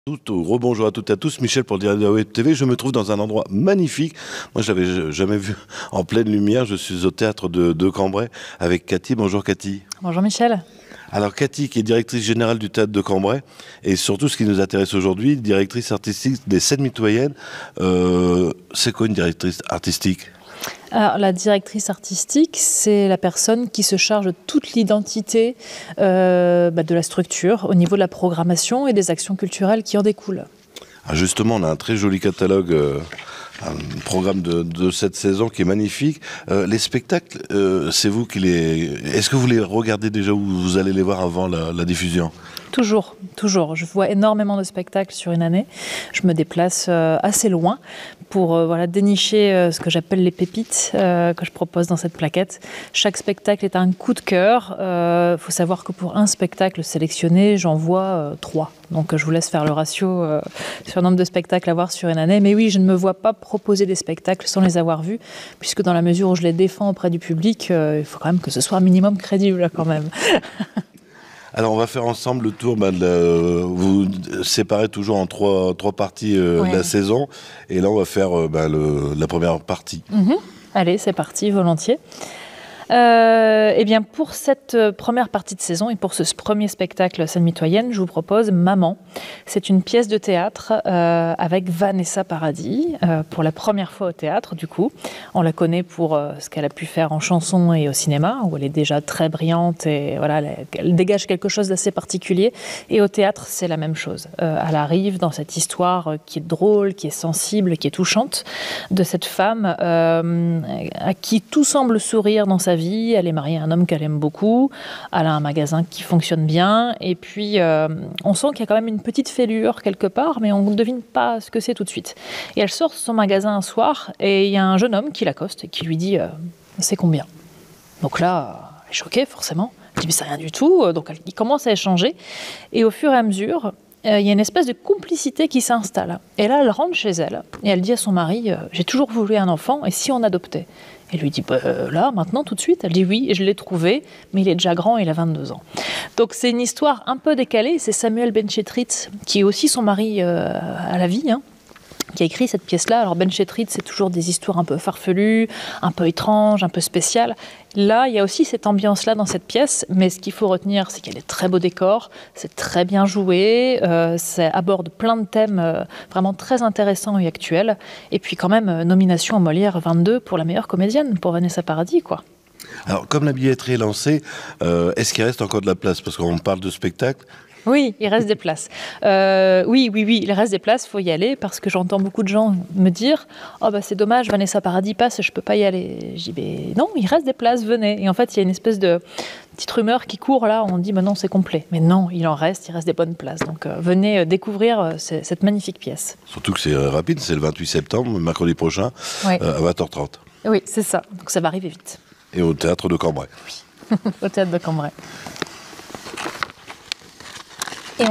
Rebonjour à toutes et à tous, Michel pour Diary Web TV. Je me trouve dans un endroit magnifique. Moi, je n'avais jamais vu en pleine lumière. Je suis au théâtre de Cambrai avec Cathy. Bonjour Cathy. Bonjour Michel. Alors Cathy, qui est directrice générale du théâtre de Cambrai, et surtout ce qui nous intéresse aujourd'hui, directrice artistique des Scènes Mitoyennes. C'est quoi une directrice artistique ? Alors, la directrice artistique, c'est la personne qui se charge de toute l'identité de la structure au niveau de la programmation et des actions culturelles qui en découlent. Alors justement, on a un très joli catalogue, un programme de cette saison qui est magnifique. Les spectacles, c'est vous qui les... Est-ce que vous les regardez déjà ou vous allez les voir avant la diffusion ? Toujours. Je vois énormément de spectacles sur une année. Je me déplace assez loin pour dénicher ce que j'appelle les pépites que je propose dans cette plaquette. Chaque spectacle est un coup de cœur. Faut savoir que pour un spectacle sélectionné, j'en vois 3. Donc je vous laisse faire le ratio sur le nombre de spectacles à voir sur une année. Mais oui, je ne me vois pas proposer des spectacles sans les avoir vus, puisque dans la mesure où je les défends auprès du public, il faut quand même que ce soit un minimum crédible quand même. Alors on va faire ensemble le tour, vous séparez toujours en trois parties la saison, et là on va faire la première partie. Allez, c'est parti, volontiers. Pour cette première partie de saison et pour ce premier spectacle Scènes Mitoyennes, je vous propose Maman. C'est une pièce de théâtre avec Vanessa Paradis, pour la première fois au théâtre du coup. On la connaît pour ce qu'elle a pu faire en chanson et au cinéma, où elle est déjà très brillante et voilà, elle dégage quelque chose d'assez particulier. Et au théâtre, c'est la même chose. Elle arrive dans cette histoire qui est drôle, qui est sensible, qui est touchante, de cette femme à qui tout semble sourire dans sa vie. Elle est mariée à un homme qu'elle aime beaucoup, elle a un magasin qui fonctionne bien, et puis on sent qu'il y a quand même une petite fêlure quelque part, mais on ne devine pas ce que c'est tout de suite. Et elle sort de son magasin un soir, et il y a un jeune homme qui l'accoste et qui lui dit « c'est combien ?» Donc là, elle est choquée forcément, elle dit « mais c'est rien du tout », donc il commence à échanger, et au fur et à mesure, il y a une espèce de complicité qui s'installe. Et là, elle rentre chez elle, et elle dit à son mari « j'ai toujours voulu un enfant, et si on adoptait ?» Elle lui dit là, maintenant, tout de suite. Elle dit oui, et je l'ai trouvé, mais il est déjà grand, il a 22 ans. Donc c'est une histoire un peu décalée. C'est Samuel Benchetrit, qui est aussi son mari à la vie, qui a écrit cette pièce-là. Alors Benchetrit, c'est toujours des histoires un peu farfelues, un peu étranges, un peu spéciales. Là, il y a aussi cette ambiance-là dans cette pièce, mais ce qu'il faut retenir, c'est qu'il y a des très beaux décors, c'est très bien joué, ça aborde plein de thèmes vraiment très intéressants et actuels. Et puis quand même, nomination au Molière 22 pour la meilleure comédienne, pour Vanessa Paradis, quoi. Alors, comme la billetterie est lancée, est-ce qu'il reste encore de la place ? Parce qu'on parle de spectacle. Oui, il reste des places. Oui, il reste des places, il faut y aller, parce que j'entends beaucoup de gens me dire « Oh c'est dommage, Vanessa Paradis passe, je ne peux pas y aller. » Je dis « Non, il reste des places, venez. » Et en fait, il y a une espèce de petite rumeur qui court là, on dit « Non, c'est complet. » Mais non, il reste des bonnes places. Donc venez découvrir cette magnifique pièce. Surtout que c'est rapide, c'est le 28 septembre, mercredi prochain, à 20h30. Oui, c'est ça. Donc ça va arriver vite. Et au théâtre de Cambrai. Oui, au théâtre de Cambrai. Et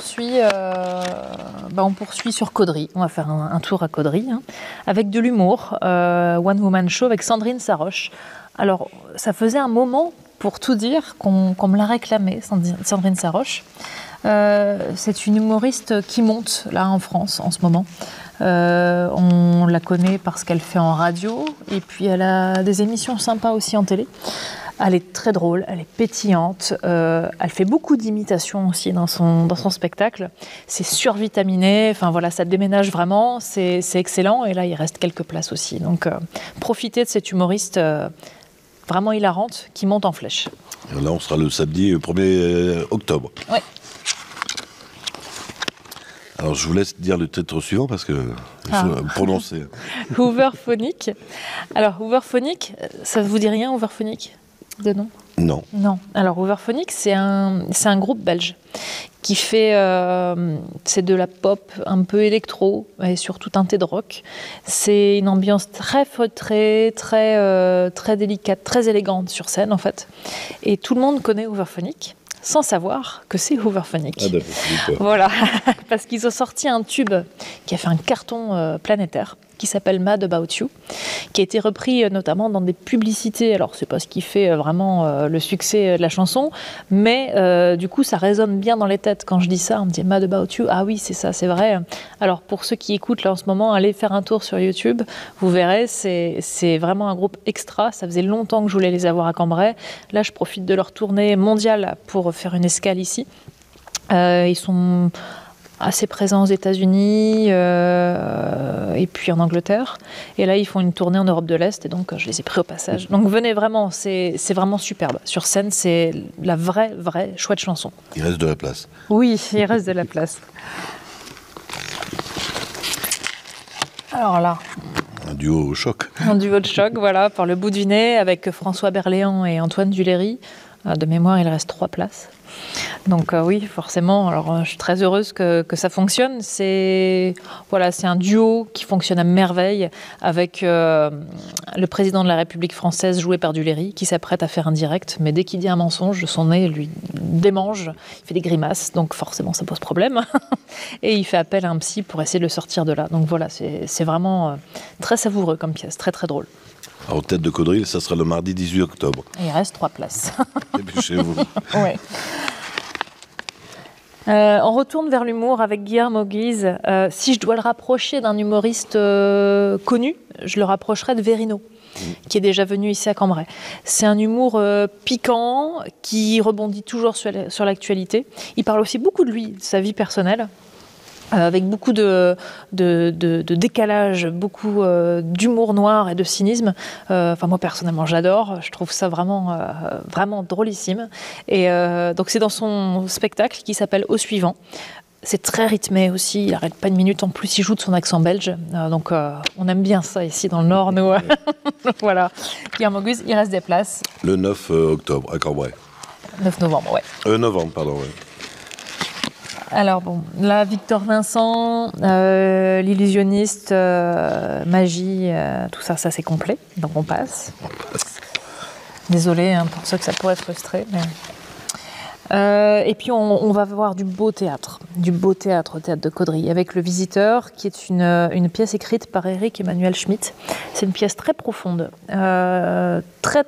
on poursuit sur Caudry. On va faire un tour à Caudry, avec de l'humour. One Woman Show avec Sandrine Saroche. Alors, ça faisait un moment, pour tout dire, qu'on me l'a réclamé, Sandrine Saroche. C'est une humoriste qui monte, là, en France, en ce moment. On la connaît parce qu'elle fait en radio, et puis elle a des émissions sympas aussi en télé. Elle est très drôle, elle est pétillante, elle fait beaucoup d'imitations aussi dans son spectacle. C'est survitaminé, enfin voilà, ça déménage vraiment, c'est excellent. Et là, il reste quelques places aussi. Donc, profitez de cette humoriste vraiment hilarante qui monte en flèche. Et là, on sera le samedi 1er octobre. Oui. Alors, je vous laisse dire le titre suivant parce que il faut prononcer. Hooverphonic. Alors, Hooverphonic, ça ne vous dit rien, Hooverphonic ? De nom ? Non. Alors, Hooverphonic, c'est un groupe belge qui fait... c'est de la pop un peu électro et surtout teintée de rock. C'est une ambiance très feutrée, très délicate, très élégante sur scène, en fait. Et tout le monde connaît Hooverphonic, sans savoir que c'est Hooverphonic. D'accord. Voilà, parce qu'ils ont sorti un tube qui a fait un carton planétaire. qui s'appelle Mad About You, qui a été repris notamment dans des publicités. Alors, c'est pas ce qui fait vraiment le succès de la chanson, mais du coup, ça résonne bien dans les têtes. Quand je dis ça, on me dit Mad About You, ah oui, c'est ça, c'est vrai. Alors, pour ceux qui écoutent là en ce moment, allez faire un tour sur YouTube, vous verrez, c'est vraiment un groupe extra. Ça faisait longtemps que je voulais les avoir à Cambrai. Là, je profite de leur tournée mondiale pour faire une escale ici. Ils sont assez présents aux États-Unis et puis en Angleterre. Et là, ils font une tournée en Europe de l'Est et donc je les ai pris au passage. Donc venez vraiment, c'est vraiment superbe. Sur scène, c'est la vraie chouette chanson. Il reste de la place. Oui, il reste de la place. Alors là... Un duo au choc. Un duo de choc, voilà, par le bout du nez, avec François Berléand et Antoine Duléry. De mémoire, il reste 3 places. Donc oui, forcément, alors je suis très heureuse que ça fonctionne. C'est un duo qui fonctionne à merveille avec le président de la République française joué par Duléry qui s'apprête à faire un direct, mais dès qu'il dit un mensonge, son nez lui démange, il fait des grimaces, donc forcément ça pose problème. Et il fait appel à un psy pour essayer de le sortir de là. Donc voilà, c'est vraiment très savoureux comme pièce, très très drôle. Alors, Tête de Caudrille, ça sera le mardi 18 octobre. Et il reste 3 places. Dépêchez-vous. Ouais. On retourne vers l'humour avec Guillermo Guise. Si je dois le rapprocher d'un humoriste connu, je le rapprocherais de Verino, qui est déjà venu ici à Cambrai. C'est un humour piquant qui rebondit toujours sur l'actualité. Il parle aussi beaucoup de lui, de sa vie personnelle. Avec beaucoup de décalage, beaucoup d'humour noir et de cynisme. Moi, personnellement, j'adore. Je trouve ça vraiment drôlissime. Et donc, c'est dans son spectacle qui s'appelle Au suivant. C'est très rythmé aussi. Il n'arrête pas une minute. En plus, il joue de son accent belge. Donc, on aime bien ça ici dans le Nord, nous. Voilà. Guillermo Guise, il reste des places. Le 9 octobre, à Cambrai. 9 novembre, ouais. Novembre, pardon, ouais. Alors bon, là, Victor Vincent, l'illusionniste, magie, tout ça, c'est complet. Donc on passe. Désolée pour ceux que ça pourrait frustrer. Mais... et puis on va voir du beau théâtre au Théâtre de Caudrille, avec Le Visiteur, qui est une pièce écrite par Éric Emmanuel Schmitt. C'est une pièce très profonde, très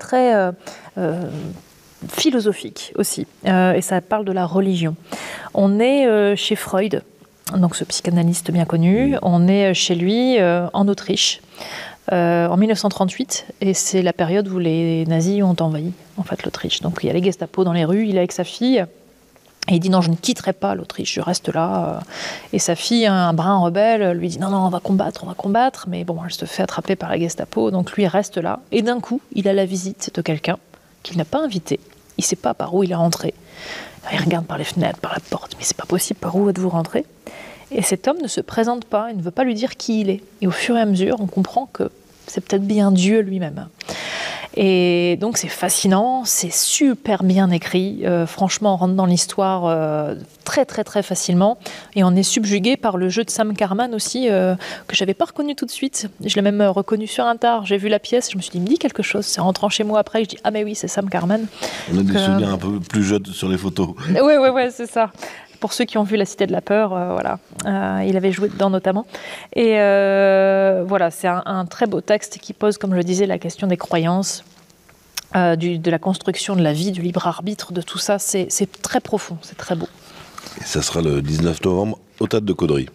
philosophique aussi, et ça parle de la religion. On est chez Freud, donc ce psychanalyste bien connu, on est chez lui en Autriche, en 1938, et c'est la période où les nazis ont envahi en fait l'Autriche. Donc il y a les Gestapo dans les rues, il est avec sa fille, et il dit non, je ne quitterai pas l'Autriche, je reste là. Et sa fille, un brin rebelle, lui dit non, on va combattre, mais bon, elle se fait attraper par la Gestapo, donc lui reste là, et d'un coup, il a la visite de quelqu'un qu'il n'a pas invité. Il ne sait pas par où il est rentré. Il regarde par les fenêtres, par la porte, mais c'est pas possible, par où êtes-vous rentré? Et cet homme ne se présente pas, il ne veut pas lui dire qui il est. Et au fur et à mesure, on comprend que c'est peut-être bien Dieu lui-même. Et donc c'est fascinant, c'est super bien écrit. Franchement, on rentre dans l'histoire très facilement. Et on est subjugué par le jeu de Sam Carman aussi, que je n'avais pas reconnu tout de suite. Je l'ai même reconnu sur un tard. J'ai vu la pièce, je me suis dit, il me dit quelque chose. C'est rentrant chez moi après, je dis, ah mais oui, c'est Sam Carman. On a des souvenirs un peu plus jeunes sur les photos. Ouais, c'est ça. Pour ceux qui ont vu La Cité de la Peur, voilà. Il avait joué dedans notamment. Et voilà, c'est un très beau texte qui pose, comme je le disais, la question des croyances, de la construction de la vie, du libre arbitre, de tout ça. C'est très profond, c'est très beau. Et ça sera le 19 novembre au Théâtre de Caudrille.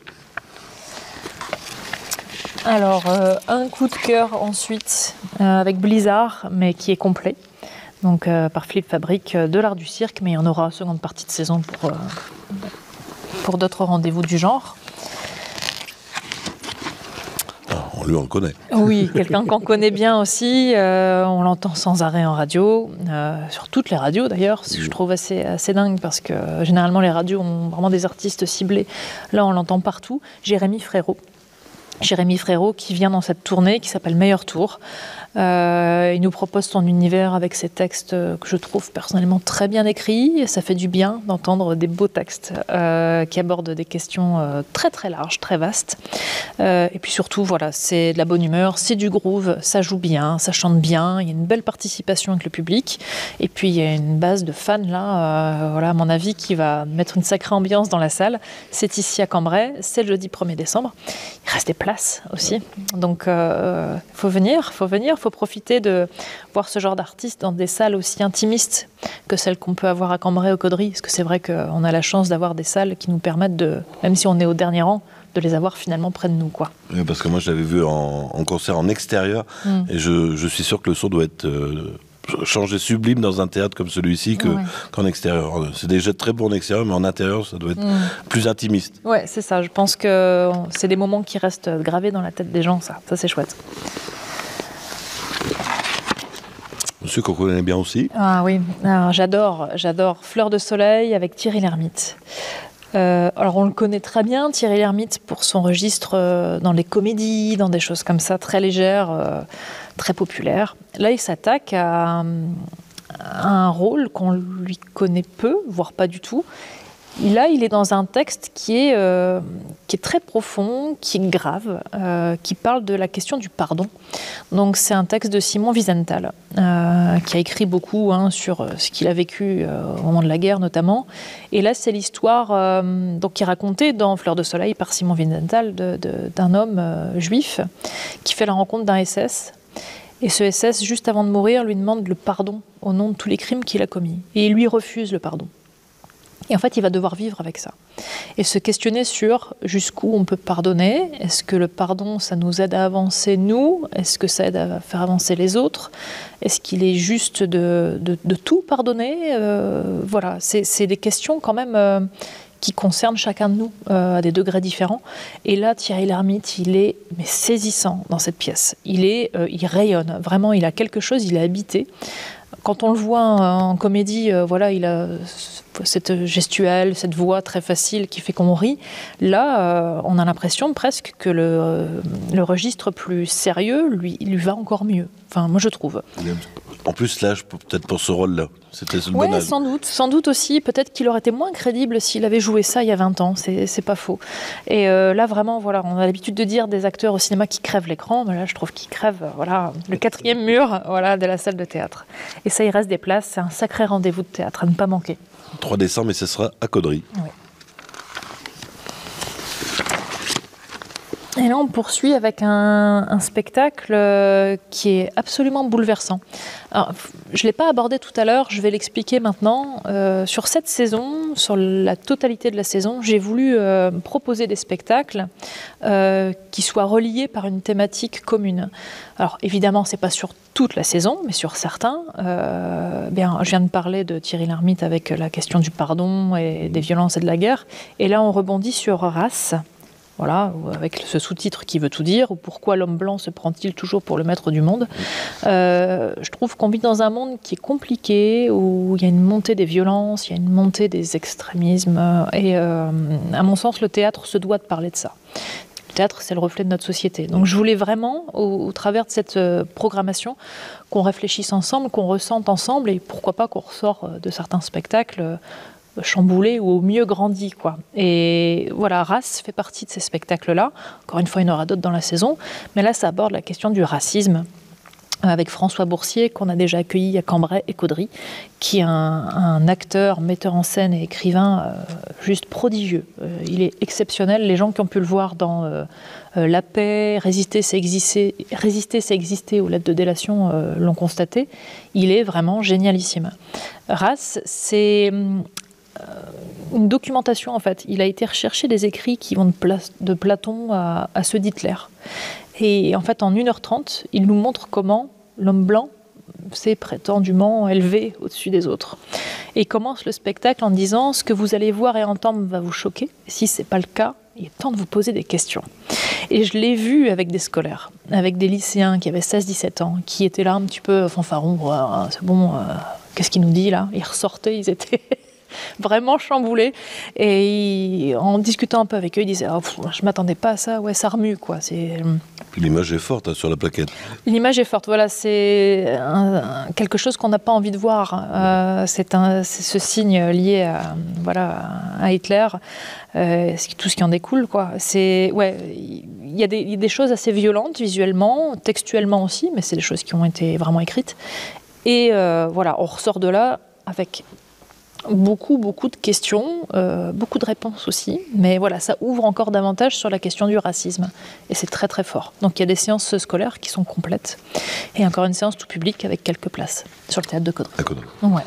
Alors, un coup de cœur ensuite avec Blizzard, mais qui est complet. Donc par Philippe Fabrique, de l'art du cirque, mais il y en aura une seconde partie de saison pour d'autres rendez-vous du genre. Lui, on le connaît. Oui, quelqu'un qu'on connaît bien aussi. On l'entend sans arrêt en radio, sur toutes les radios d'ailleurs, ce que je trouve assez dingue, parce que généralement les radios ont vraiment des artistes ciblés. Là, on l'entend partout. Jérémy Frérot qui vient dans cette tournée qui s'appelle Meilleur Tour. Il nous propose son univers avec ses textes que je trouve personnellement très bien écrits. Ça fait du bien d'entendre des beaux textes qui abordent des questions très larges, très vastes. Et puis surtout, voilà, c'est de la bonne humeur, c'est du groove, ça joue bien, ça chante bien, il y a une belle participation avec le public. Et puis il y a une base de fans là, voilà, à mon avis, qui va mettre une sacrée ambiance dans la salle. C'est ici à Cambrai, c'est le jeudi 1er décembre. Il reste des places. place aussi. Donc, faut venir, faut profiter de voir ce genre d'artistes dans des salles aussi intimistes que celles qu'on peut avoir à Cambrai, au Caudry. Parce que c'est vrai qu'on a la chance d'avoir des salles qui nous permettent de, même si on est au dernier rang, de les avoir finalement près de nous, quoi. Oui, parce que moi, je l'avais vu en concert en extérieur, et je suis sûr que le son doit être changé sublime dans un théâtre comme celui-ci qu'en extérieur. C'est déjà très bon en extérieur, mais en intérieur, ça doit être plus intimiste. Ouais, c'est ça. Je pense que c'est des moments qui restent gravés dans la tête des gens, ça. Ça, c'est chouette. Monsieur qu'on connaît bien aussi. Ah oui, alors, j'adore Fleur de Soleil avec Thierry Lhermitte. Alors on le connaît très bien, Thierry Lhermitte, pour son registre dans les comédies, dans des choses comme ça, très légères, très populaires. Là, il s'attaque à un rôle qu'on lui connaît peu, voire pas du tout. Là, il est dans un texte qui est très profond, qui est grave, qui parle de la question du pardon. Donc, c'est un texte de Simon Wiesenthal, qui a écrit beaucoup sur ce qu'il a vécu au moment de la guerre, notamment. Et là, c'est l'histoire qui est racontée dans Fleur de Soleil par Simon Wiesenthal d'un homme juif qui fait la rencontre d'un SS. Et ce SS, juste avant de mourir, lui demande le pardon au nom de tous les crimes qu'il a commis. Et il lui refuse le pardon. Et en fait, il va devoir vivre avec ça. Et se questionner sur jusqu'où on peut pardonner. Est-ce que le pardon, ça nous aide à avancer, nous? Est-ce que ça aide à faire avancer les autres? Est-ce qu'il est juste de tout pardonner? Voilà, c'est des questions quand même qui concernent chacun de nous à des degrés différents. Et là, Thierry Lhermitte, il est saisissant dans cette pièce. Il rayonne. Vraiment, il a quelque chose, il est habité. Quand on le voit en comédie, il a cette gestuelle, cette voix très facile qui fait qu'on rit. Là, on a l'impression presque que le registre plus sérieux, lui va encore mieux. Enfin, moi, je trouve. En plus, l'âge, peut-être pour ce rôle-là, c'était le bon âge. Sans doute aussi. Peut-être qu'il aurait été moins crédible s'il avait joué ça il y a 20 ans. C'est pas faux. Et là, vraiment, on a l'habitude de dire des acteurs au cinéma qui crèvent l'écran. Mais là, je trouve qu'ils crèvent le 4e mur de la salle de théâtre. Et ça, il reste des places. C'est un sacré rendez-vous de théâtre à ne pas manquer. 3 décembre, et ce sera à Caudry. Oui. Et là, on poursuit avec un spectacle qui est absolument bouleversant. Alors, je ne l'ai pas abordé tout à l'heure, je vais l'expliquer maintenant. Sur cette saison, sur la totalité de la saison, j'ai voulu proposer des spectacles qui soient reliés par une thématique commune. Alors, évidemment, ce n'est pas sur toute la saison, mais sur certains. Je viens de parler de Thierry Lhermitte avec la question du pardon et des violences et de la guerre. Et là, on rebondit sur Race. Voilà, avec ce sous-titre qui veut tout dire, ou pourquoi l'homme blanc se prend-il toujours pour le maître du monde. Je trouve qu'on vit dans un monde qui est compliqué, où il y a une montée des violences, il y a une montée des extrémismes, et à mon sens, le théâtre se doit de parler de ça. Le théâtre, c'est le reflet de notre société. Donc je voulais vraiment, au travers de cette programmation, qu'on réfléchisse ensemble, qu'on ressente ensemble, et pourquoi pas qu'on ressort de certains spectacles chamboulé ou au mieux grandi, quoi. Et voilà, Race fait partie de ces spectacles-là. Encore une fois, il y en aura d'autres dans la saison. Mais là, ça aborde la question du racisme avec François Boursier, qu'on a déjà accueilli à Cambrai et Caudry, qui est un acteur, metteur en scène et écrivain juste prodigieux. Il est exceptionnel. Les gens qui ont pu le voir dans La Paix, Résister, c'est exister, ou Lettres de délation l'ont constaté. Il est vraiment génialissime. Race, c'est une documentation, en fait. Il a été rechercher des écrits qui vont de Platon à ceux d'Hitler. Et en fait, en 1h30, il nous montre comment l'homme blanc s'est prétendument élevé au-dessus des autres. Et il commence le spectacle en disant « Ce que vous allez voir et entendre va vous choquer. Si ce n'est pas le cas, il est temps de vous poser des questions. » Et je l'ai vu avec des scolaires, avec des lycéens qui avaient 16-17 ans, qui étaient là un petit peu fanfarons. « C'est bon, qu'est-ce qu'il nous dit là ?» Ils ressortaient, ils étaient... vraiment chamboulés, et en discutant un peu avec eux, ils disaient je m'attendais pas à ça, ouais, ça remue, quoi. L'image est forte sur la plaquette. L'image est forte, voilà, c'est quelque chose qu'on n'a pas envie de voir. C'est ce signe lié à Hitler, tout ce qui en découle, quoi. Il y a des choses assez violentes visuellement, textuellement aussi, mais c'est des choses qui ont été vraiment écrites. Et on ressort de là avec Beaucoup de questions, beaucoup de réponses aussi. Mais voilà, ça ouvre encore davantage sur la question du racisme. Et c'est très très fort. Donc il y a des séances scolaires qui sont complètes. Et encore une séance tout public avec quelques places sur le théâtre de Caudry. Ouais.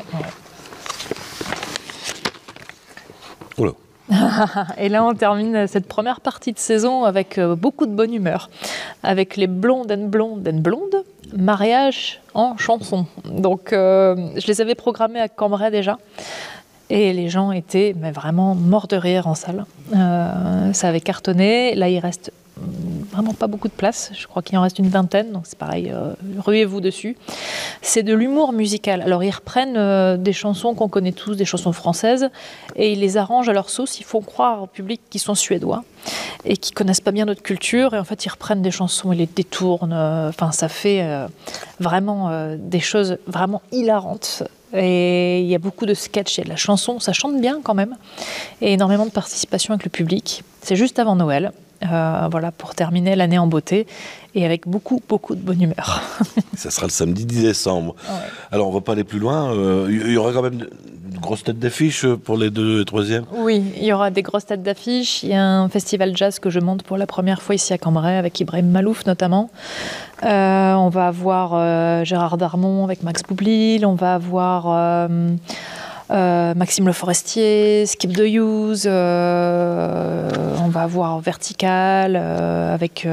Oula. Et là, on termine cette première partie de saison avec beaucoup de bonne humeur. Avec les blondes and blondes, mariage en chanson. Donc, je les avais programmés à Cambrai déjà. Et les gens étaient vraiment morts de rire en salle. Ça avait cartonné. Là, il reste vraiment pas beaucoup de place. Je crois qu'il en reste une vingtaine. Donc, c'est pareil, ruez-vous dessus. C'est de l'humour musical. Alors, ils reprennent des chansons qu'on connaît tous, des chansons françaises, et ils les arrangent à leur sauce. Ils font croire au public qu'ils sont suédois et qu'ils connaissent pas bien notre culture. Et en fait, ils reprennent des chansons, ils les détournent. Enfin, ça fait vraiment des choses vraiment hilarantes. Et il y a beaucoup de sketchs, il y a de la chanson, ça chante bien quand même. Et énormément de participation avec le public. C'est juste avant Noël. Voilà, pour terminer l'année en beauté et avec beaucoup de bonne humeur. Ça sera le samedi 10 décembre. Ouais. Alors, on va pas aller plus loin. Il y aura quand même de grosses têtes d'affiche pour les 2 et 3e. Oui, il y aura des grosses têtes d'affiche. Il y a un festival jazz que je monte pour la première fois ici à Cambrai, avec Ibrahim Malouf notamment. On va avoir Gérard Darmon avec Max Boublil. On va avoir... Maxime Le Forestier, Skip the Use, on va avoir Vertical avec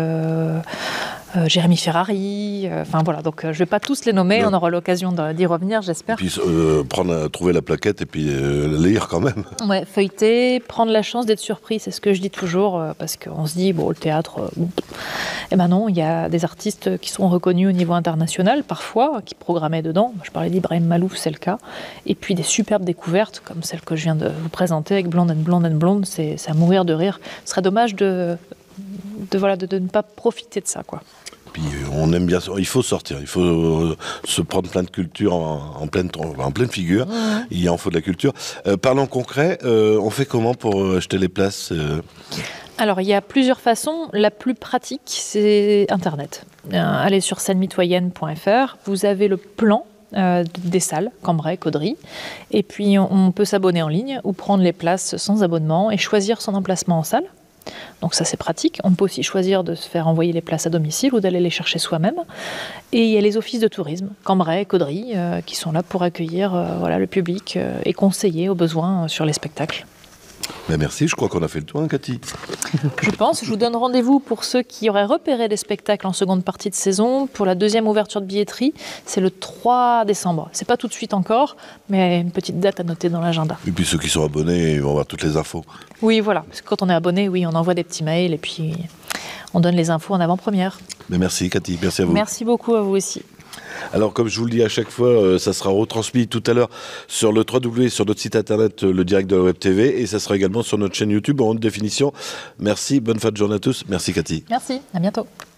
Jérémy Ferrari, enfin voilà, donc je ne vais pas tous les nommer, on aura l'occasion d'y revenir, j'espère. Et puis trouver la plaquette et puis lire quand même. Ouais, feuilleter, prendre la chance d'être surpris, c'est ce que je dis toujours, parce qu'on se dit, bon, le théâtre, eh ben non, il y a des artistes qui sont reconnus au niveau international, parfois, qui programmaient dedans. Je parlais d'Ibrahim Malouf, c'est le cas. Et puis des superbes découvertes, comme celle que je viens de vous présenter avec Blonde and Blonde, c'est à mourir de rire. Ce serait dommage de ne pas profiter de ça, quoi. Puis on aime bien, il faut sortir, il faut se prendre plein de culture en pleine figure. Il en faut de la culture. Parlons concret, on fait comment pour acheter les places Alors, il y a plusieurs façons. La plus pratique, c'est Internet. Allez sur scenemitoyenne.fr, vous avez le plan des salles, Cambrai, Caudry, et puis on peut s'abonner en ligne ou prendre les places sans abonnement et choisir son emplacement en salle. Donc ça c'est pratique. On peut aussi choisir de se faire envoyer les places à domicile ou d'aller les chercher soi-même. Et il y a les offices de tourisme, Cambrai, Caudry, qui sont là pour accueillir le public et conseiller au besoin sur les spectacles. Ben merci, je crois qu'on a fait le tour, hein, Cathy. Je pense. Je vous donne rendez-vous pour ceux qui auraient repéré les spectacles en seconde partie de saison. Pour la deuxième ouverture de billetterie, c'est le 3 décembre. C'est pas tout de suite encore, mais une petite date à noter dans l'agenda. Et puis ceux qui sont abonnés, ils vont avoir toutes les infos. Oui, voilà. Parce que quand on est abonné, oui, on envoie des petits mails et puis on donne les infos en avant-première. Mais merci, Cathy. Merci à vous. Merci beaucoup à vous aussi. Alors, comme je vous le dis à chaque fois, ça sera retransmis tout à l'heure sur le www, sur notre site internet, le direct de la Web TV, et ça sera également sur notre chaîne YouTube en haute définition. Merci, bonne fin de journée à tous. Merci, Cathy. Merci, à bientôt.